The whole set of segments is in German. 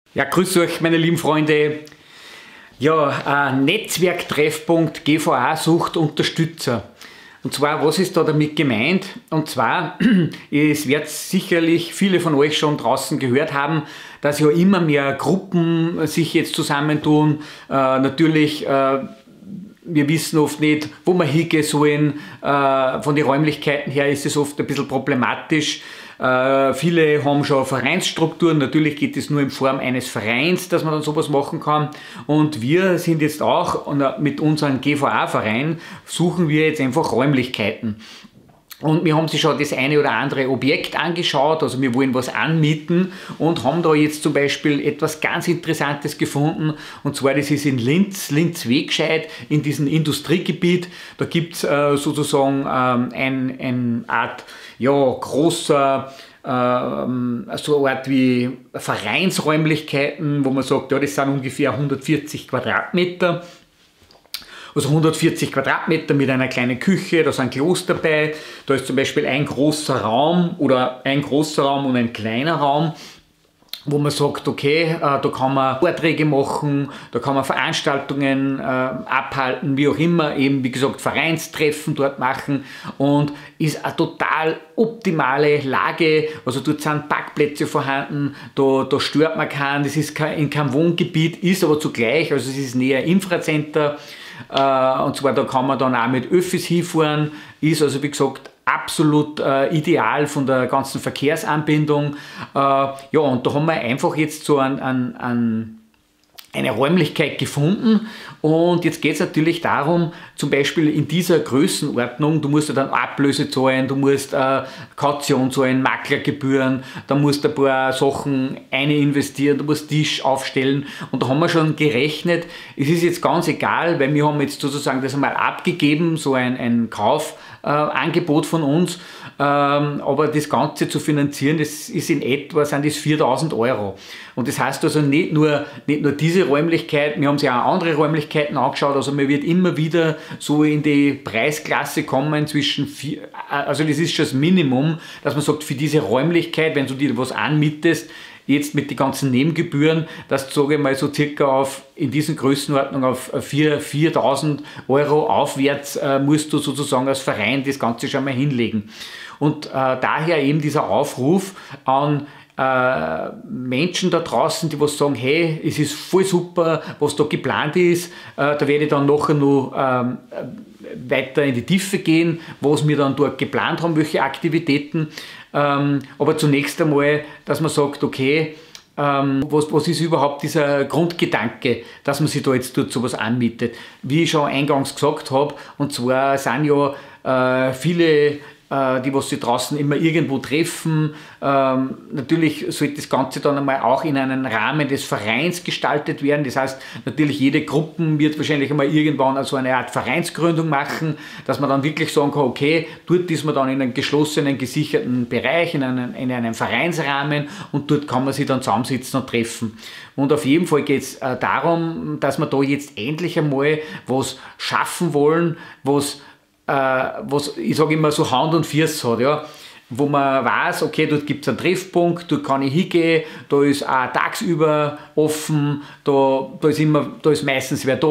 Ja, grüß euch, meine lieben Freunde. Ja, Netzwerktreffpunkt GVA sucht Unterstützer. Und zwar, was ist da damit gemeint? Und zwar, es wird sicherlich viele von euch schon draußen gehört haben, dass ja immer mehr Gruppen sich jetzt zusammentun. Natürlich, wir wissen oft nicht, wo wir hingehen sollen. Von den Räumlichkeiten her ist es oft ein bisschen problematisch. Viele haben schon Vereinsstrukturen, natürlich geht es nur in Form eines Vereins, dass man dann sowas machen kann. Und wir sind jetzt auch, mit unserem GVA-Verein, suchen wir jetzt einfach Räumlichkeiten. Und wir haben sich schon das eine oder andere Objekt angeschaut, also wir wollen was anmieten und haben da jetzt zum Beispiel etwas ganz Interessantes gefunden. Und zwar, das ist in Linz-Wegscheid, in diesem Industriegebiet. Da gibt es sozusagen eine Art, ja, großer, so eine Art wie Vereinsräumlichkeiten, wo man sagt, ja, das sind ungefähr 140 Quadratmeter. Also 140 Quadratmeter mit einer kleinen Küche, da sind Klos dabei, da ist zum Beispiel ein großer Raum oder ein großer Raum und ein kleiner Raum, wo man sagt, okay, da kann man Vorträge machen, da kann man Veranstaltungen abhalten, wie auch immer, eben wie gesagt Vereinstreffen dort machen und ist eine total optimale Lage, also dort sind Parkplätze vorhanden, da stört man keinen, das ist in keinem Wohngebiet, ist aber zugleich, also es ist näher Infracenter. Und zwar da kann man dann auch mit Öffis hinfahren, ist also wie gesagt absolut ideal von der ganzen Verkehrsanbindung. Ja, und da haben wir einfach jetzt so eine Räumlichkeit gefunden und jetzt geht es natürlich darum, zum Beispiel in dieser Größenordnung, du musst ja dann Ablöse zahlen, du musst Kaution zahlen, Maklergebühren, da musst du ein paar Sachen investieren, du musst Tisch aufstellen und da haben wir schon gerechnet, es ist jetzt ganz egal, weil wir haben jetzt sozusagen das einmal abgegeben, so ein Kaufangebot von uns, aber das Ganze zu finanzieren, das ist in etwa, sind das 4.000 €. Und das heißt also nicht nur diese Räumlichkeit, wir haben sich auch andere Räumlichkeiten angeschaut, also man wird immer wieder so in die Preisklasse kommen zwischen also das ist schon das Minimum, dass man sagt, für diese Räumlichkeit, wenn du dir was anmietest, jetzt mit den ganzen Nebengebühren, dass du, sage ich mal, so circa in diesen Größenordnung auf 4.000 € aufwärts musst du sozusagen als Verein das Ganze schon mal hinlegen. Und daher eben dieser Aufruf an Menschen da draußen, die was sagen, hey, es ist voll super, was da geplant ist, da werde ich dann nachher noch weiter in die Tiefe gehen, was wir dann dort geplant haben, welche Aktivitäten, aber zunächst einmal, dass man sagt, okay, was ist überhaupt dieser Grundgedanke, dass man sich da jetzt dort sowas anmietet. Wie ich schon eingangs gesagt habe, und zwar sind ja viele die was sie draußen immer irgendwo treffen. Natürlich sollte das Ganze dann einmal auch in einem Rahmen des Vereins gestaltet werden. Das heißt, natürlich jede Gruppe wird wahrscheinlich einmal irgendwann also eine Art Vereinsgründung machen, dass man dann wirklich sagen kann, okay, dort ist man dann in einem geschlossenen, gesicherten Bereich, in einem Vereinsrahmen und dort kann man sich dann zusammensitzen und treffen. Und auf jeden Fall geht es darum, dass wir da jetzt endlich einmal was schaffen wollen, was ich sage immer so Hand und Fuß hat, ja, wo man weiß, okay, dort gibt es einen Treffpunkt, dort kann ich hingehen, da ist auch tagsüber offen, da ist meistens wer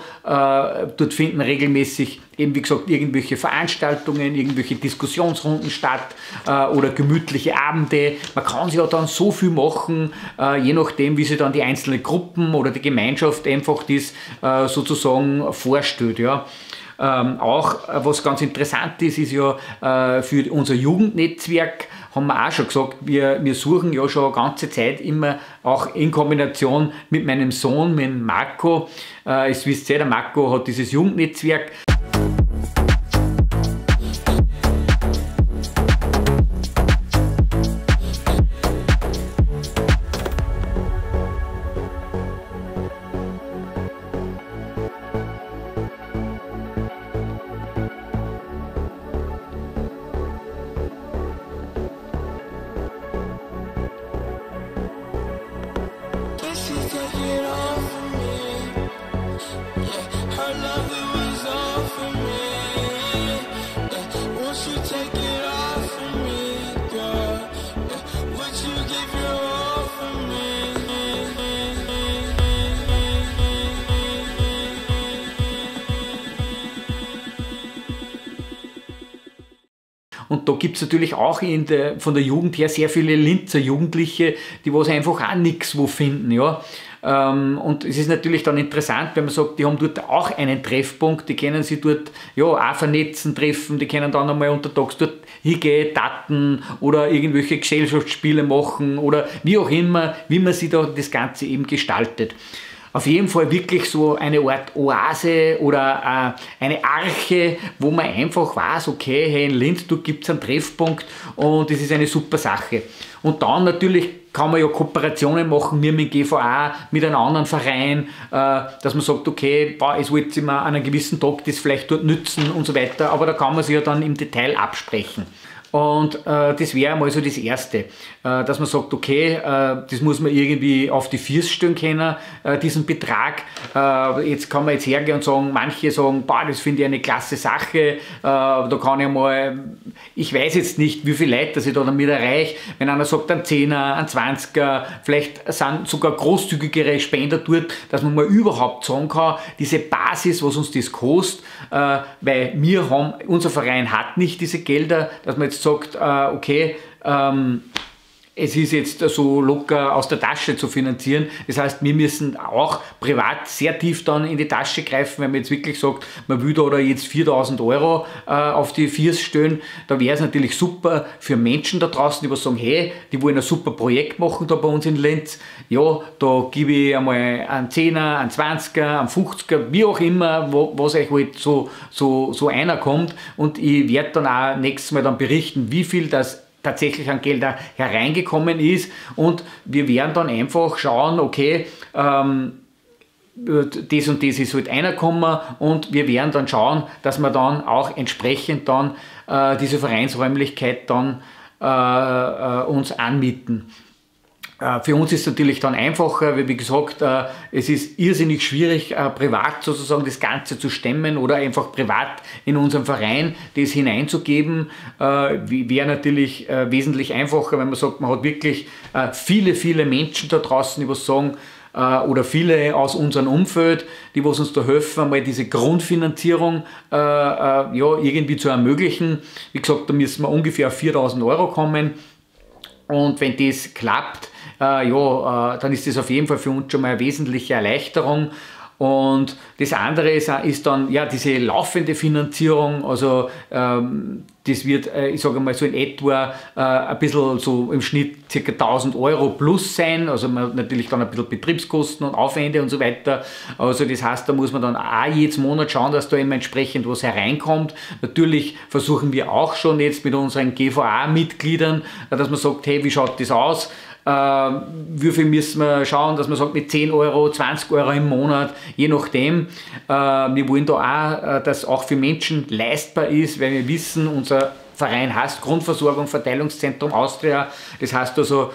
da, dort finden regelmäßig eben wie gesagt irgendwelche Veranstaltungen, irgendwelche Diskussionsrunden statt oder gemütliche Abende. Man kann sich ja dann so viel machen, je nachdem wie sich dann die einzelnen Gruppen oder die Gemeinschaft einfach das sozusagen vorstellt, ja. Auch was ganz interessant ist ja für unser Jugendnetzwerk, haben wir auch schon gesagt, wir suchen ja schon eine ganze Zeit immer auch in Kombination mit meinem Sohn, mit Marco. Es wisst ihr, der Marco hat dieses Jugendnetzwerk. Und da gibt es natürlich auch von der Jugend her sehr viele Linzer Jugendliche, die was einfach auch nichts wo finden. Ja. Und es ist natürlich dann interessant, wenn man sagt, die haben dort auch einen Treffpunkt, die können sich dort ja, auch vernetzen, treffen, die können dann einmal untertags dort hingehen, daten oder irgendwelche Gesellschaftsspiele machen oder wie auch immer, wie man sich da das Ganze eben gestaltet. Auf jeden Fall wirklich so eine Art Oase oder eine Arche, wo man einfach weiß, okay, hey, in Linz gibt es einen Treffpunkt und das ist eine super Sache. Und dann natürlich kann man ja Kooperationen machen, wir mit dem GVA, mit einem anderen Verein, dass man sagt, okay, es wollte sich mal an einem gewissen Tag das vielleicht dort nützen und so weiter, aber da kann man sich ja dann im Detail absprechen. Und das wäre mal so das Erste, dass man sagt, okay, das muss man irgendwie auf die Füße stellen können, diesen Betrag. Jetzt kann man jetzt hergehen und sagen, manche sagen, boah, das finde ich eine klasse Sache, da kann ich mal, ich weiß jetzt nicht, wie viele Leute das ich da damit erreiche, wenn einer sagt, ein 10er, ein 20er, vielleicht sind sogar großzügigere Spender dort, dass man mal überhaupt sagen kann, diese Basis, was uns das kostet, weil unser Verein hat nicht diese Gelder, dass man jetzt sagt, okay, es ist jetzt so locker aus der Tasche zu finanzieren. Das heißt, wir müssen auch privat sehr tief dann in die Tasche greifen, wenn man jetzt wirklich sagt, man will da jetzt 4.000 Euro auf die Füße stellen. Da wäre es natürlich super für Menschen da draußen, die was sagen, hey, die wollen ein super Projekt machen da bei uns in Linz. Ja, da gebe ich einmal einen 10er, einen 20er, einen 50er, wie auch immer, was euch halt so einer kommt. Und ich werde dann auch nächstes Mal dann berichten, wie viel das tatsächlich an Gelder hereingekommen ist und wir werden dann einfach schauen, okay, das und das ist halt reingekommen und wir werden dann schauen, dass wir dann auch entsprechend dann diese Vereinsräumlichkeit dann uns anmieten. Für uns ist es natürlich dann einfacher, weil wie gesagt, es ist irrsinnig schwierig, privat sozusagen das Ganze zu stemmen oder einfach privat in unserem Verein das hineinzugeben. Wäre natürlich wesentlich einfacher, wenn man sagt, man hat wirklich viele Menschen da draußen, die was sagen, oder viele aus unserem Umfeld, die was uns da helfen, einmal diese Grundfinanzierung ja, irgendwie zu ermöglichen. Wie gesagt, da müssen wir ungefähr auf 4.000 Euro kommen und wenn das klappt, dann ist das auf jeden Fall für uns schon mal eine wesentliche Erleichterung. Und das andere ist dann ja diese laufende Finanzierung, also das wird, ich sage mal so in etwa ein bisschen so im Schnitt ca. 1.000 Euro plus sein, also man hat natürlich dann ein bisschen Betriebskosten und Aufwände und so weiter, also das heißt, da muss man dann auch jedes Monat schauen, dass da immer entsprechend was hereinkommt. Natürlich versuchen wir auch schon jetzt mit unseren GVA-Mitgliedern, dass man sagt, hey, wie schaut das aus? Wie viel müssen wir schauen, dass man sagt, mit 10 Euro, 20 Euro im Monat, je nachdem. Wir wollen da auch, dass auch für Menschen leistbar ist, weil wir wissen, unser Verein heißt Grundversorgung Verteilungszentrum Austria. Das heißt also,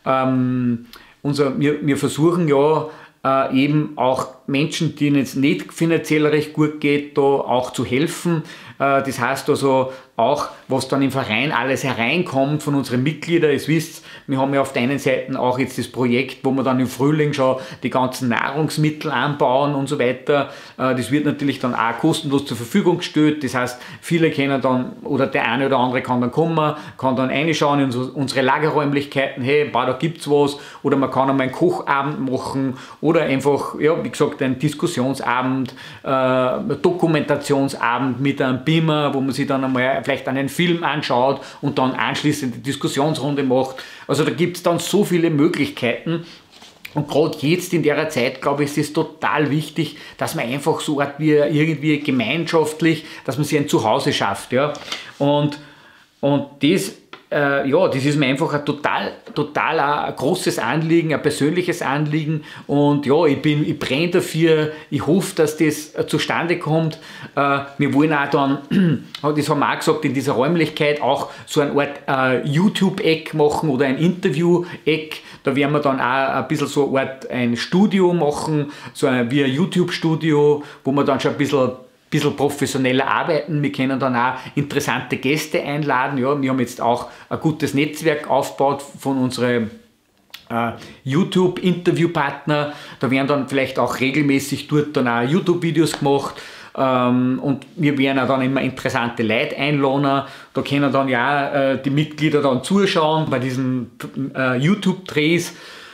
wir versuchen ja eben auch Menschen, denen es nicht finanziell recht gut geht, da auch zu helfen. Das heißt also auch, was dann im Verein alles hereinkommt von unseren Mitgliedern. Ihr wisst, wir haben ja auf der einen Seite auch jetzt das Projekt, wo wir dann im Frühling schon die ganzen Nahrungsmittel anbauen und so weiter. Das wird natürlich dann auch kostenlos zur Verfügung gestellt. Das heißt, viele können dann, oder der eine oder andere kann dann kommen, kann dann reinschauen in unsere Lagerräumlichkeiten, hey, da gibt's was. Oder man kann einmal einen Kochabend machen oder einfach, ja, wie gesagt, einen Diskussionsabend, Dokumentationsabend mit einem Beamer, wo man sich dann einmal vielleicht einen Film anschaut und dann anschließend die Diskussionsrunde macht. Also da gibt es dann so viele Möglichkeiten. Und gerade jetzt in der Zeit, glaube ich, ist es total wichtig, dass man einfach so wie irgendwie gemeinschaftlich, dass man sich ein Zuhause schafft. Ja? Und das das ist mir einfach ein total ein großes Anliegen, ein persönliches Anliegen und ja, ich brenne dafür, ich hoffe, dass das zustande kommt. Wir wollen auch dann, das haben wir auch gesagt, in dieser Räumlichkeit auch so eine Art YouTube-Eck machen oder ein Interview-Eck. Da werden wir dann auch ein bisschen so eine Art ein Studio machen, wie ein YouTube-Studio, wo wir dann schon ein bisschen professioneller arbeiten. Wir können dann auch interessante Gäste einladen. Ja, wir haben jetzt auch ein gutes Netzwerk aufgebaut von unseren YouTube-Interviewpartner. Da werden dann vielleicht auch regelmäßig dort dann auch YouTube-Videos gemacht. und wir werden auch dann immer interessante Leute einladen. Da können dann ja die Mitglieder dann zuschauen bei diesen YouTube-Drehs.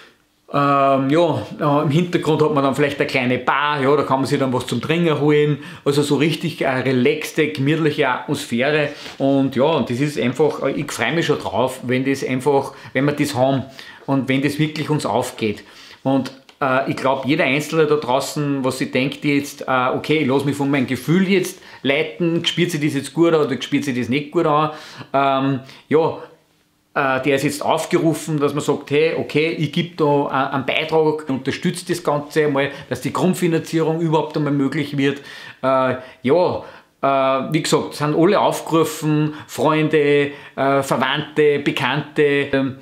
Im Hintergrund hat man dann vielleicht eine kleine Bar, ja, da kann man sich dann was zum Trinken holen, also so richtig eine relaxte, gemütliche Atmosphäre und ja, und das ist einfach, ich freue mich schon drauf, wenn wir das haben und wenn das wirklich uns aufgeht. Und ich glaube, jeder Einzelne da draußen, was sich denkt jetzt, okay, ich lasse mich von meinem Gefühl jetzt leiten, spielt sich das jetzt gut an oder spielt sich das nicht gut an, der ist jetzt aufgerufen, dass man sagt, hey, okay, ich gebe da einen Beitrag, unterstütze das Ganze einmal, dass die Grundfinanzierung überhaupt einmal möglich wird. Wie gesagt, sind alle aufgerufen, Freunde, Verwandte, Bekannte,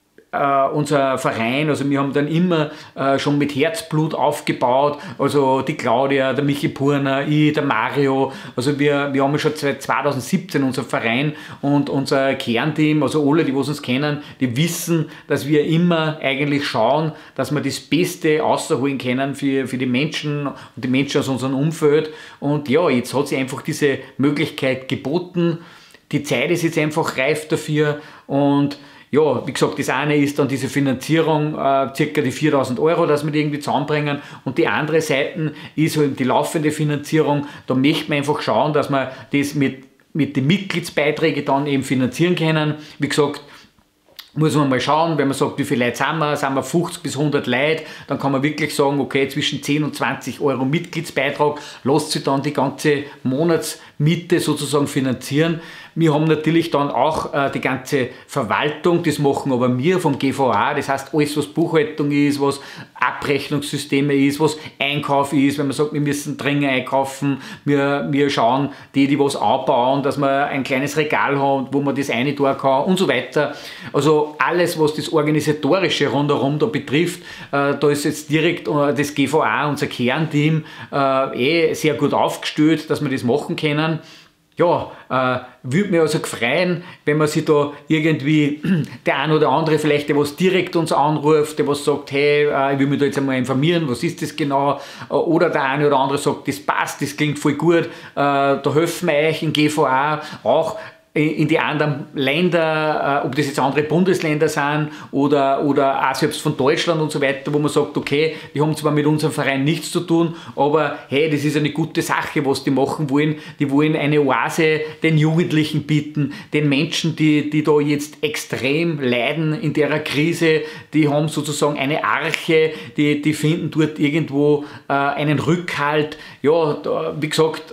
unser Verein, also wir haben dann immer schon mit Herzblut aufgebaut, also die Claudia, der Michi Purner, ich, der Mario, also wir haben schon seit 2017 unser Verein und unser Kernteam, also alle, die uns kennen, die wissen, dass wir immer eigentlich schauen, dass wir das Beste rausholen können für die Menschen und die Menschen aus unserem Umfeld und ja, jetzt hat sich einfach diese Möglichkeit geboten, die Zeit ist jetzt einfach reif dafür und ja, wie gesagt, das eine ist dann diese Finanzierung, ca. die 4.000 €, dass wir die irgendwie zusammenbringen und die andere Seite ist halt die laufende Finanzierung. Da möchten wir einfach schauen, dass wir das mit den Mitgliedsbeiträgen dann eben finanzieren können. Wie gesagt, muss man mal schauen, wenn man sagt, wie viele Leute sind wir 50 bis 100 Leute, dann kann man wirklich sagen, okay, zwischen 10 und 20 € Mitgliedsbeitrag, lässt sich dann die ganze Monatsmiete sozusagen finanzieren. Wir haben natürlich dann auch die ganze Verwaltung, das machen aber wir vom GVA, das heißt alles, was Buchhaltung ist, was Abrechnungssysteme ist, was Einkauf ist, wenn man sagt, wir müssen dringend einkaufen, wir schauen, die was aufbauen, dass man ein kleines Regal hat, wo man das rein tun kann und so weiter. Also alles, was das Organisatorische rundherum da betrifft, da ist jetzt direkt das GVA, unser Kernteam, sehr gut aufgestellt, dass wir das machen können. Ja, würde mich also freuen, wenn man sich da irgendwie, der ein oder andere vielleicht, der was direkt uns anruft, der was sagt, hey, ich will mich da jetzt einmal informieren, was ist das genau, oder der eine oder andere sagt, das passt, das klingt voll gut, da helfen wir euch in GVA auch in die anderen Länder, ob das jetzt andere Bundesländer sind oder auch selbst von Deutschland und so weiter, wo man sagt, okay, die haben zwar mit unserem Verein nichts zu tun, aber hey, das ist eine gute Sache, was die machen wollen. Die wollen eine Oase den Jugendlichen bieten, den Menschen, die da jetzt extrem leiden in der Krise, die haben sozusagen eine Arche, die finden dort irgendwo einen Rückhalt. Ja, wie gesagt,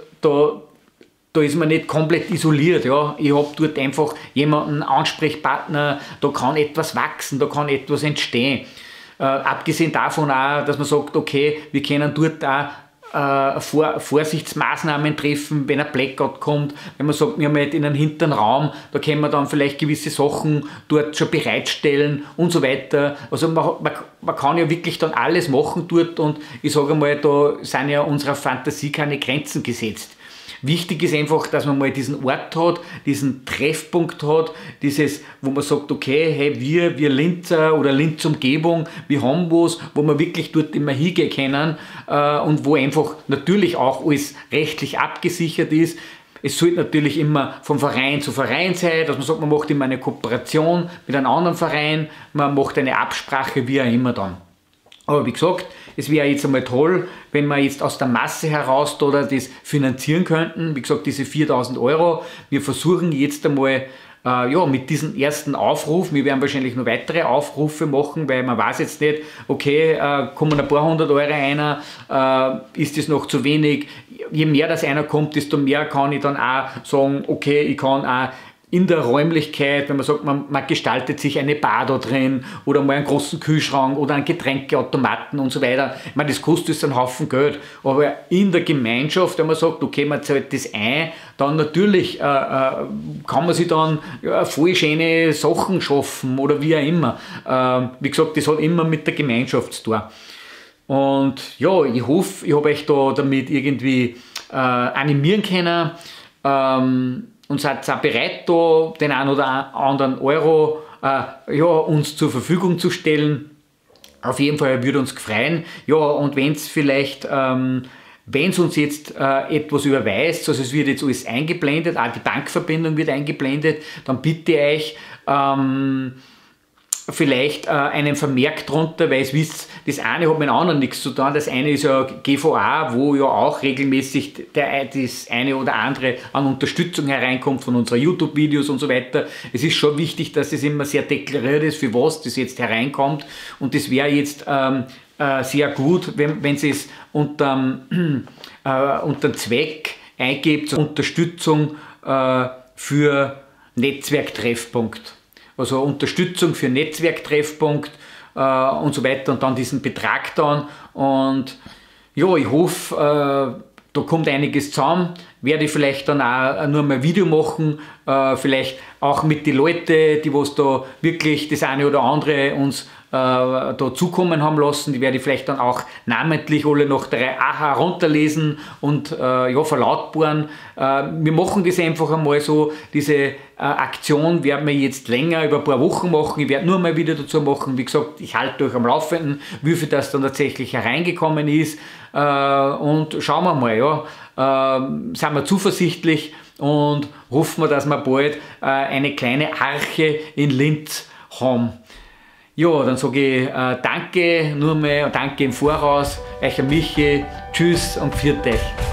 da ist man nicht komplett isoliert. Ja. Ich habe dort einfach jemanden, einen Ansprechpartner, da kann etwas wachsen, da kann etwas entstehen. Abgesehen davon auch, dass man sagt, okay, wir können dort auch Vorsichtsmaßnahmen treffen, wenn ein Blackout kommt. Wenn man sagt, wir haben halt in einem hinteren Raum, da können wir dann vielleicht gewisse Sachen dort schon bereitstellen und so weiter. Also man kann ja wirklich dann alles machen dort und ich sage mal, da sind ja unserer Fantasie keine Grenzen gesetzt. Wichtig ist einfach, dass man mal diesen Ort hat, diesen Treffpunkt hat, dieses, wo man sagt, okay, hey, wir Linzer oder Linz-Umgebung, wir haben was, wo wir wirklich dort immer hingehen können und wo einfach natürlich auch alles rechtlich abgesichert ist. Es sollte natürlich immer von Verein zu Verein sein, dass man sagt, man macht immer eine Kooperation mit einem anderen Verein, man macht eine Absprache, wie auch immer dann. Aber wie gesagt, es wäre jetzt einmal toll, wenn wir jetzt aus der Masse heraus da das finanzieren könnten. Wie gesagt, diese 4.000 €. Wir versuchen jetzt einmal mit diesem ersten Aufruf, wir werden wahrscheinlich noch weitere Aufrufe machen, weil man weiß jetzt nicht, okay, kommen ein paar 100 € rein, ist das noch zu wenig. Je mehr das einer kommt, desto mehr kann ich dann auch sagen, okay, ich kann auch in der Räumlichkeit, wenn man sagt, man gestaltet sich eine Bar da drin oder mal einen großen Kühlschrank oder einen Getränkeautomaten und so weiter. Ich meine, das kostet jetzt einen Haufen Geld, aber in der Gemeinschaft, wenn man sagt, okay, man zahlt das ein, dann natürlich kann man sich dann voll schöne Sachen schaffen oder wie auch immer. Wie gesagt, das hat immer mit der Gemeinschaft zu tun. Und ja, ich hoffe, ich habe euch da damit irgendwie animieren können, und seid auch bereit, da den einen oder anderen Euro uns zur Verfügung zu stellen. Auf jeden Fall würde uns freuen. Ja, und wenn es vielleicht wenn es uns jetzt etwas überweist, also es wird jetzt alles eingeblendet, auch die Bankverbindung wird eingeblendet, dann bitte euch vielleicht einen Vermerk drunter, weil ihr wisst, das eine hat mit dem anderen nichts zu tun. Das eine ist ja GVA, wo ja auch regelmäßig das eine oder andere an Unterstützung hereinkommt von unseren YouTube-Videos und so weiter. Es ist schon wichtig, dass es immer sehr deklariert ist, für was das jetzt hereinkommt. Und das wäre jetzt sehr gut, wenn Sie es unter Zweck eingebt, Unterstützung für Netzwerktreffpunkt. Also Unterstützung für Netzwerktreffpunkt und so weiter und dann diesen Betrag dann. Und ja, ich hoffe, da kommt einiges zusammen. Werde ich vielleicht dann auch nur mal ein Video machen, vielleicht auch mit den Leuten, die was da wirklich das eine oder andere uns da zukommen haben lassen. Die werde ich vielleicht dann auch namentlich alle nach der AHA runterlesen und ja, verlautbaren. Wir machen das einfach einmal so. Diese Aktion werden wir jetzt länger, über ein paar Wochen machen. Ich werde nur mal wieder dazu machen. Wie gesagt, ich halte euch am Laufenden, wie viel das dann tatsächlich hereingekommen ist. Und schauen wir mal, ja, sind wir zuversichtlich und hoffen wir, dass wir bald eine kleine Arche in Linz haben. Ja, dann sage ich danke, nur mal danke im Voraus, euch Michi, tschüss und pfiat euch.